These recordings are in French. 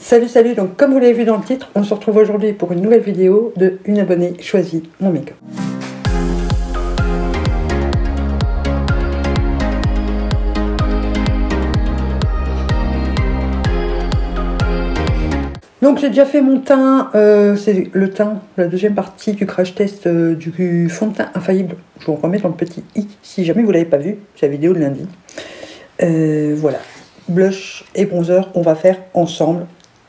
Salut, donc comme vous l'avez vu dans le titre, on se retrouve aujourd'hui pour une nouvelle vidéo de une abonnée choisit mon make-up. Donc j'ai déjà fait mon teint, c'est le teint, la deuxième partie du crash test du fond de teint infaillible. Je vous remets dans le petit i si jamais vous ne l'avez pas vu, c'est la vidéo de lundi. Voilà, blush et bronzer, on va faire ensemble.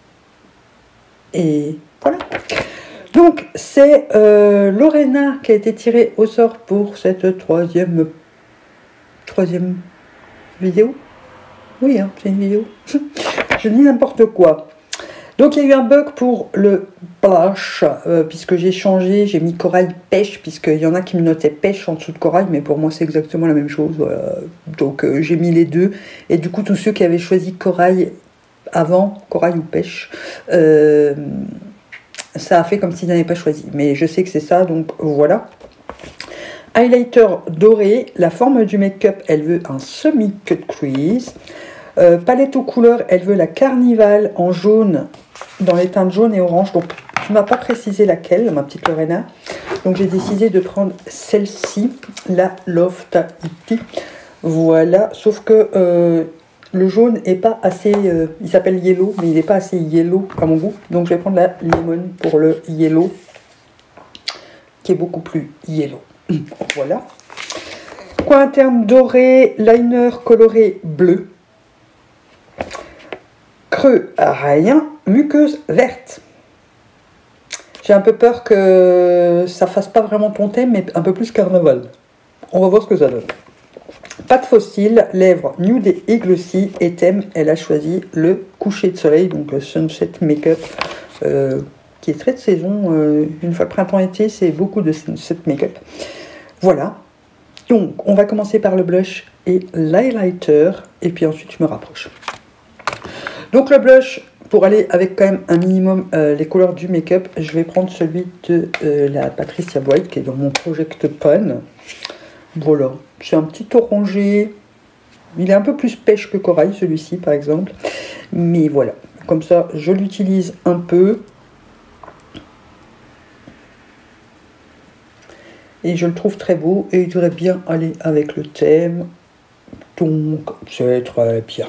Et voilà. Donc c'est Lorena qui a été tirée au sort pour cette troisième vidéo. Oui, hein, c'est une vidéo. Je dis n'importe quoi. Donc il y a eu un bug pour le blush, puisque j'ai changé, j'ai mis corail pêche, puisqu'il y en a qui me notaient pêche en dessous de corail, mais pour moi c'est exactement la même chose. Voilà. Donc j'ai mis les deux, et du coup tous ceux qui avaient choisi corail avant, corail ou pêche, ça a fait comme s'ils n'avaient pas choisi. Mais je sais que c'est ça, donc voilà. Highlighter doré, la forme du make-up, elle veut un semi-cut crease. Palette aux couleurs, elle veut la Carnival en jaune, dans les teintes jaune et orange. Donc, tu m'as pas précisé laquelle, ma petite Lorena. Donc, j'ai décidé de prendre celle-ci, la Love Tahiti. Voilà, sauf que le jaune est pas assez... il s'appelle Yellow, mais il n'est pas assez yellow à mon goût. Donc, je vais prendre la Lemon pour le Yellow, qui est beaucoup plus yellow. Voilà. Coin interne doré, liner coloré bleu. Creux à rien, muqueuse verte. J'ai un peu peur que ça fasse pas vraiment ton thème, mais un peu plus carnaval. On va voir ce que ça donne. Pâte fossile, lèvres nude et glossy, et thème, elle a choisi le coucher de soleil, donc le sunset make-up, qui est très de saison. Une fois printemps-été, c'est beaucoup de sunset make-up. Voilà. Donc, on va commencer par le blush et l'highlighter, et puis ensuite je me rapproche. Donc le blush, pour aller avec quand même un minimum les couleurs du make-up, je vais prendre celui de la Patricia White qui est dans mon Project Pan. Voilà, c'est un petit orangé. Il est un peu plus pêche que corail celui-ci par exemple. Mais voilà, comme ça je l'utilise un peu. Et je le trouve très beau et il devrait bien aller avec le thème. Donc c'est très bien.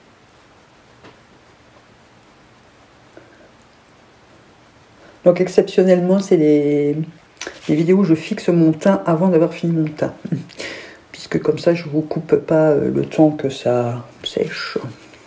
Donc exceptionnellement, c'est les vidéos où je fixe mon teint avant d'avoir fini mon teint. Puisque comme ça, je ne vous coupe pas le temps que ça sèche.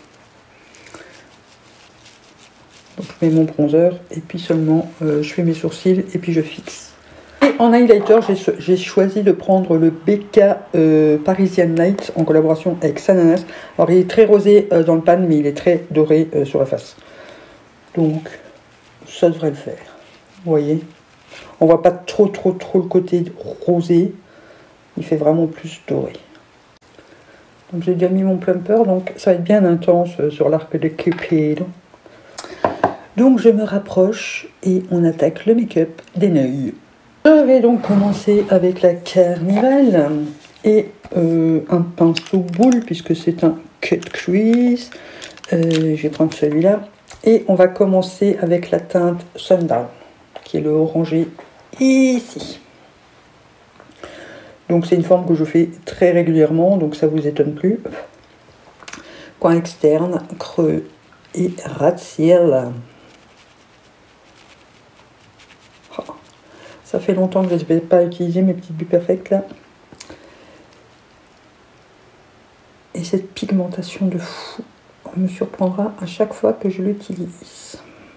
Donc je mets mon bronzer et puis seulement je fais mes sourcils et puis je fixe. Et en highlighter, j'ai choisi de prendre le BK Parisian Night en collaboration avec Sananas. Alors il est très rosé dans le pan, mais il est très doré sur la face. Donc ça devrait le faire. Vous voyez, on voit pas trop le côté rosé, il fait vraiment plus doré. Donc j'ai déjà mis mon plumper, donc ça va être bien intense sur l'arc de Cupid. Donc je me rapproche et on attaque le make-up des nœuds. Je vais donc commencer avec la Carnival et un pinceau boule puisque c'est un cut crease. Je vais prendre celui-là et on va commencer avec la teinte Sundown, qui est le orangé ici. Donc c'est une forme que je fais très régulièrement, donc ça vous étonne plus. Coin externe, creux et ras de cils. Oh, ça fait longtemps que je ne vais pas utiliser mes petites buts perfectes là. Et cette pigmentation de fou me surprendra à chaque fois que je l'utilise.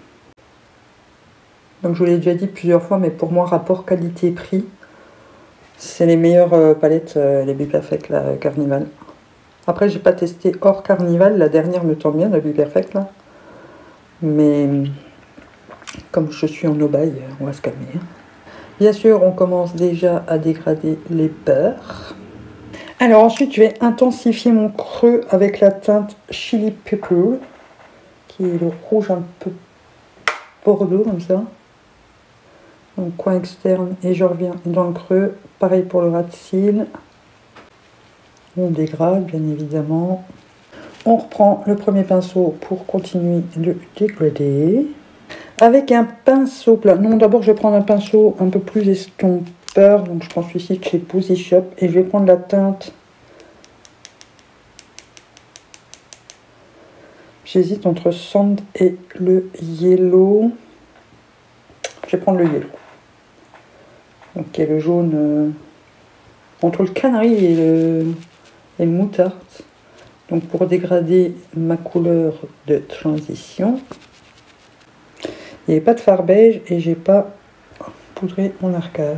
Donc je vous l'ai déjà dit plusieurs fois, mais pour moi, rapport qualité-prix, c'est les meilleures palettes, les Be Perfect, la Carnival. Après, j'ai pas testé hors Carnival, la dernière me tend bien, la Be Perfect, là. Mais comme je suis en no-buy, on va se calmer. Hein. Bien sûr, on commence déjà à dégrader les beurres. Alors ensuite, je vais intensifier mon creux avec la teinte Chili Pepper, qui est le rouge un peu bordeaux, comme ça. Donc coin externe et je reviens dans le creux. Pareil pour le ras de cils. On dégrade bien évidemment. on reprend le premier pinceau pour continuer le dégradé. Avec un pinceau plat. Non, d'abord je vais prendre un pinceau un peu plus estompeur. Donc je prends celui-ci de chez Posy Shop. Et je vais prendre la teinte. J'hésite entre Sand et le Yellow. Je vais prendre le Yellow. Donc il y a le jaune entre le canari et le moutarde. Donc pour dégrader ma couleur de transition. Il n'y avait pas de fard beige et j'ai pas poudré mon arcade.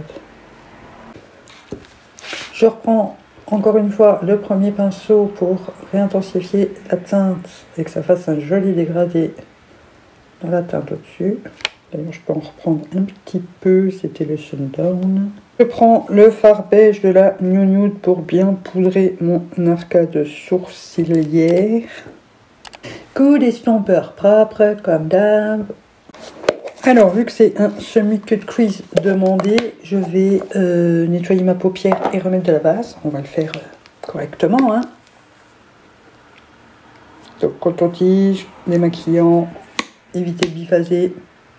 Je reprends encore une fois le premier pinceau pour réintensifier la teinte et que ça fasse un joli dégradé dans la teinte au-dessus. D'ailleurs, je peux en reprendre un petit peu, c'était le Sundown. Je prends le fard beige de la New Nude pour bien poudrer mon arcade sourcilière. Coup d'estompeur propre comme d'hab. Alors, vu que c'est un semi-cut crease demandé, je vais nettoyer ma paupière et remettre de la base. On va le faire correctement. Hein. Donc, coton-tige, démaquillant, éviter de biphaser.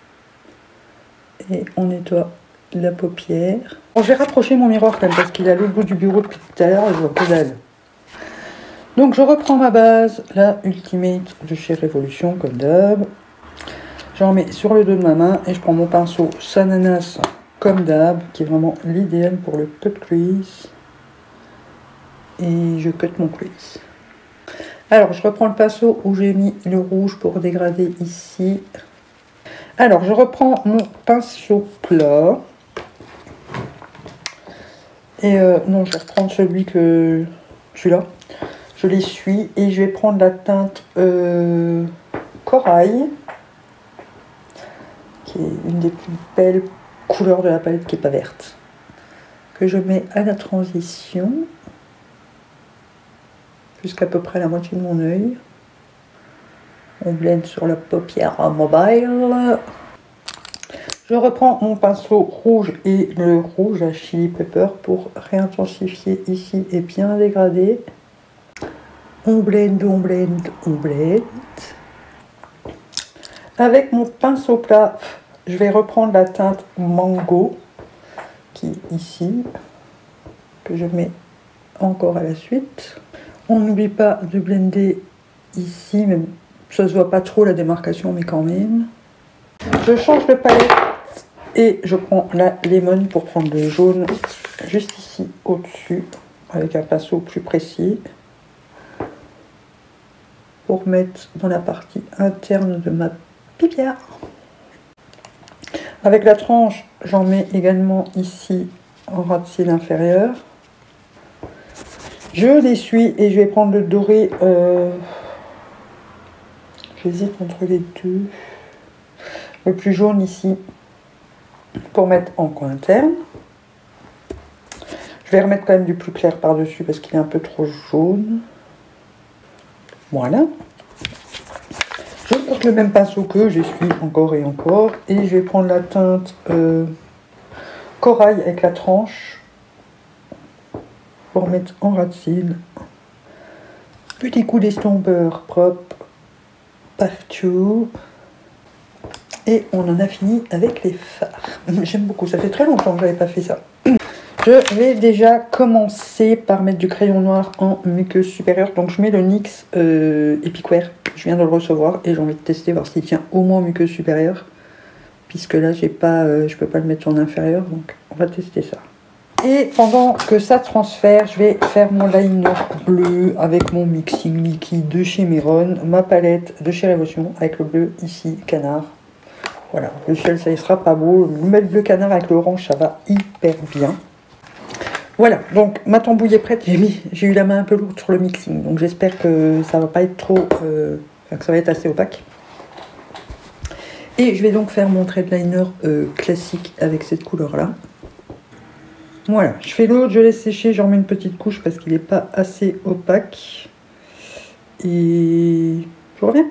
Et on nettoie la paupière. Bon, je vais rapprocher mon miroir quand même parce qu'il est à l'autre bout du bureau depuis tout à l'heure et je vois que dalle. Donc, je reprends ma base, la Ultimate de chez Révolution, comme d'hab. J'en mets sur le dos de ma main et je prends mon pinceau Sananas comme d'hab, qui est vraiment l'idéal pour le cut crease. Et je cut mon crease. Alors, je reprends le pinceau où j'ai mis le rouge pour dégrader ici. Alors, je reprends mon pinceau plat. Et non, je vais reprendre celui-là. Je l'essuie et je vais prendre la teinte corail. Qui est une des plus belles couleurs de la palette qui n'est pas verte. Que je mets à la transition. Jusqu'à peu près la moitié de mon œil. On blende sur la paupière mobile. Je reprends mon pinceau rouge et le rouge à chili pepper pour réintensifier ici et bien dégrader. On blende, on blende, on blende. Avec mon pinceau plat, je vais reprendre la teinte mango qui est ici, que je mets encore à la suite. On n'oublie pas de blender ici, même ça se voit pas trop la démarcation, mais quand même. Je change de palette et je prends la lemon pour prendre le jaune juste ici au-dessus, avec un pinceau plus précis, pour mettre dans la partie interne de ma paupière. Avec la tranche, j'en mets également ici en ras de cils inférieur. Je l'essuie et je vais prendre le doré. J'hésite entre les deux. Le plus jaune ici pour mettre en coin interne. Je vais remettre quand même du plus clair par-dessus parce qu'il est un peu trop jaune. Voilà. Je porte le même pinceau que j'essuie encore et encore. Et je vais prendre la teinte corail avec la tranche pour mettre en ras de cils. Petit coup d'estompeur propre partout. Et on en a fini avec les fards. J'aime beaucoup, ça fait très longtemps que je n'avais pas fait ça. Je vais déjà commencer par mettre du crayon noir en muqueuse supérieure. Donc je mets le NYX Epic Wear. Je viens de le recevoir et j'ai envie de tester, voir s'il tient au moins en muqueuse supérieure. Puisque là, je peux pas le mettre en inférieur, donc on va tester ça. Et pendant que ça transfère, je vais faire mon liner bleu avec mon mixing liquide de chez Meron, ma palette de chez Révolution avec le bleu ici, canard. Voilà, le ciel ça y sera pas beau, le bleu canard avec l'orange ça va hyper bien. Voilà, donc ma tambouille est prête, j'ai eu la main un peu lourde sur le mixing, donc j'espère que ça va pas être trop, que ça va être assez opaque. Et je vais donc faire mon trait de liner classique avec cette couleur là. Voilà, je fais l'autre, je laisse sécher, j'en mets une petite couche parce qu'il n'est pas assez opaque. Et je reviens.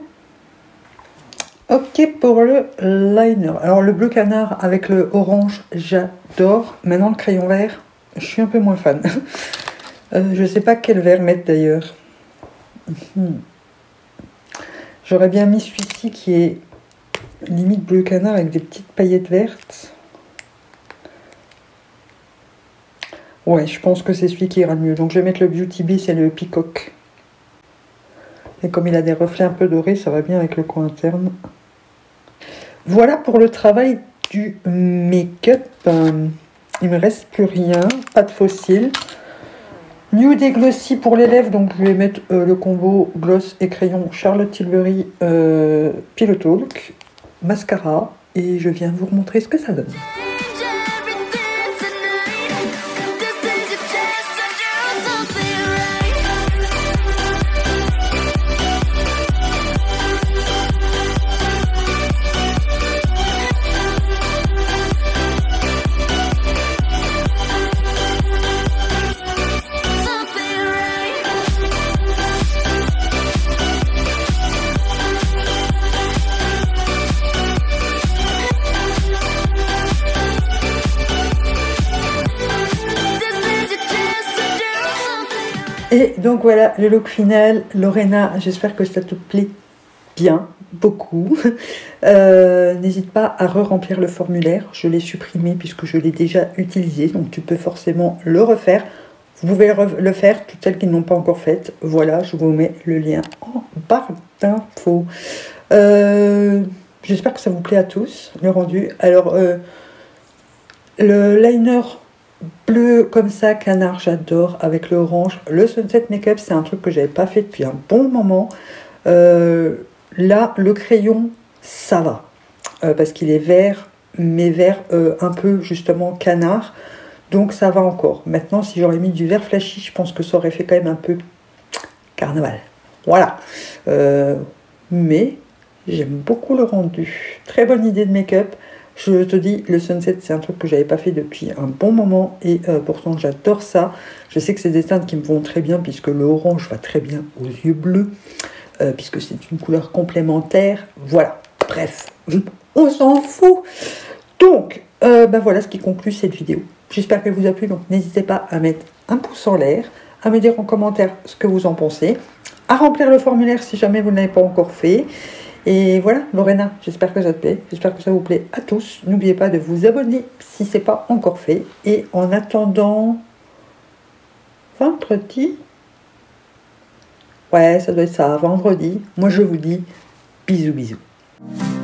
Ok pour le liner. Alors le bleu canard avec le orange, j'adore. Maintenant le crayon vert, je suis un peu moins fan. Je sais pas quel vert mettre d'ailleurs. J'aurais bien mis celui-ci qui est limite bleu canard avec des petites paillettes vertes. Ouais, je pense que c'est celui qui ira le mieux. Donc je vais mettre le Beauty Bee, c'est le Peacock. Et comme il a des reflets un peu dorés, ça va bien avec le coin interne. Voilà pour le travail du make-up. Il me reste plus rien, pas de fossiles. Nude et glossy pour les lèvres, donc je vais mettre le combo gloss et crayon Charlotte Tilbury Pillow Talk, mascara, et je viens vous remontrer ce que ça donne. Et donc voilà le look final. Lorena, j'espère que ça te plaît bien, beaucoup. N'hésite pas à re-remplir le formulaire. Je l'ai supprimé puisque je l'ai déjà utilisé. Donc tu peux forcément le refaire. Vous pouvez le faire, toutes celles qui ne l'ont pas encore fait. Voilà, je vous mets le lien en barre d'infos. J'espère que ça vous plaît à tous, le rendu. Alors, le liner bleu comme ça, canard, j'adore, avec le orange. Le Sunset Makeup, c'est un truc que j'avais pas fait depuis un bon moment. Là, le crayon, ça va, parce qu'il est vert, mais vert un peu justement canard, donc ça va encore. Maintenant, si j'aurais mis du vert flashy, je pense que ça aurait fait quand même un peu carnaval. Voilà. Mais j'aime beaucoup le rendu. Très bonne idée de make-up. Je te dis, le Sunset, c'est un truc que j'avais pas fait depuis un bon moment et pourtant j'adore ça. Je sais que c'est des teintes qui me vont très bien puisque le orange va très bien aux yeux bleus, puisque c'est une couleur complémentaire. Voilà, bref, on s'en fout. Donc, voilà ce qui conclut cette vidéo. J'espère qu'elle vous a plu, donc n'hésitez pas à mettre un pouce en l'air, à me dire en commentaire ce que vous en pensez, à remplir le formulaire si jamais vous ne l'avez pas encore fait. Et voilà, Lorena, j'espère que ça te plaît, j'espère que ça vous plaît à tous. N'oubliez pas de vous abonner si ce n'est pas encore fait. Et en attendant, vendredi, ouais, ça doit être ça, vendredi, moi je vous dis bisous bisous.